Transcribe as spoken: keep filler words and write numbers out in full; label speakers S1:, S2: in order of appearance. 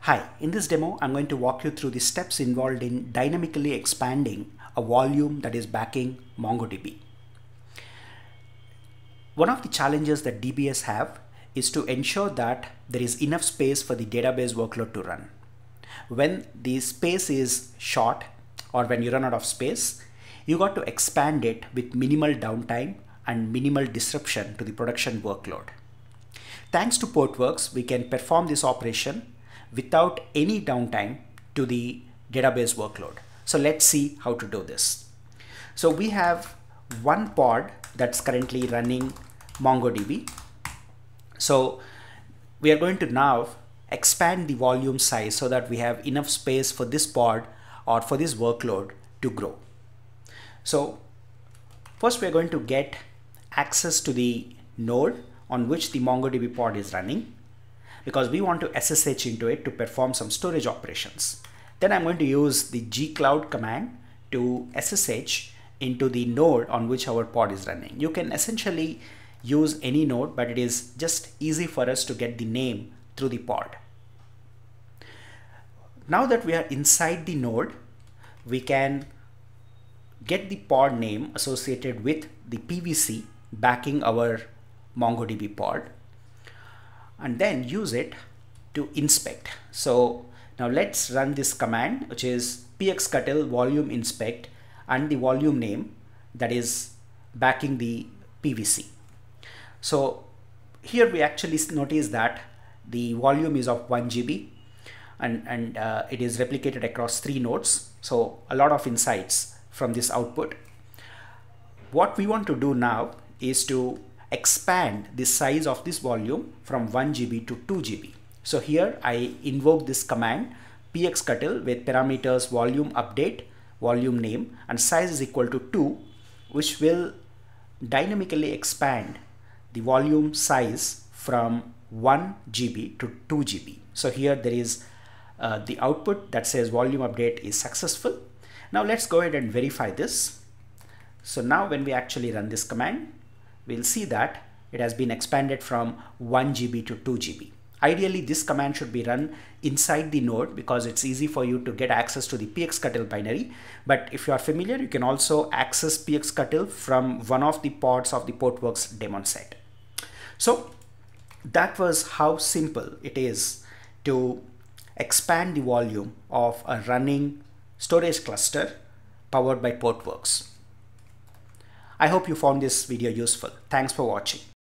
S1: Hi, in this demo, I'm going to walk you through the steps involved in dynamically expanding a volume that is backing MongoDB. One of the challenges that D B S have is to ensure that there is enough space for the database workload to run. When the space is short or when you run out of space, you got to expand it with minimal downtime and minimal disruption to the production workload. Thanks to Portworx, we can perform this operation without any downtime to the database workload. So let's see how to do this. So we have one pod that's currently running MongoDB. So we are going to now expand the volume size so that we have enough space for this pod or for this workload to grow. So first we are going to get access to the node on which the MongoDB pod is running, because we want to S S H into it to perform some storage operations. Then I'm going to use the gcloud command to S S H into the node on which our pod is running. You can essentially use any node, but it is just easy for us to get the name through the pod. Now that we are inside the node, we can get the pod name associated with the P V C backing our MongoDB pod, and then use it to inspect. So now let's run this command, which is pxctl volume inspect and the volume name that is backing the P V C. So here we actually notice that the volume is of one G B and, and uh, it is replicated across three nodes. So a lot of insights from this output. What we want to do now is to expand the size of this volume from one G B to two G B. So here I invoke this command pxctl with parameters volume update, volume name, and size is equal to two, which will dynamically expand the volume size from one G B to two G B. So here there is uh, the output that says volume update is successful. Now let's go ahead and verify this. So now when we actually run this command, we'll see that it has been expanded from one G B to two G B. Ideally, this command should be run inside the node because it's easy for you to get access to the pxctl binary. But if you are familiar, you can also access pxctl from one of the pods of the Portworx daemon set. So that was how simple it is to expand the volume of a running storage cluster powered by Portworx. I hope you found this video useful. Thanks for watching.